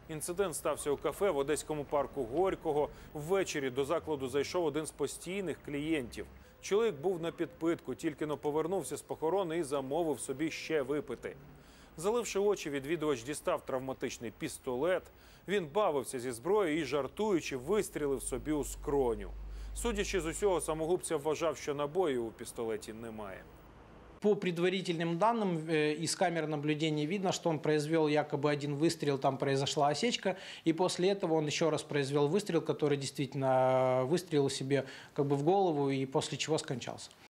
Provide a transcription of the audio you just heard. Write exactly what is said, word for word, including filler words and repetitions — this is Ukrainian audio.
Інцидент стався у кафе в одеському парку Горького. Ввечері до закладу зайшов один з постійних клієнтів. Чоловік був на підпитку, тільки-но повернувся з похорони і замовив собі ще випити. Заливши очі, відвідувач дістав травматичний пістолет. Він бавився зі зброєю і, жартуючи, вистрілив собі у скроню. Судячи з усього, самогубця вважав, що набоїв у пістолеті немає. По предварительным данным из камер наблюдения видно, что он произвел якобы один выстрел, там произошла осечка, и после этого он еще раз произвел выстрел, который действительно выстрелил себе как бы в голову, и после чего скончался.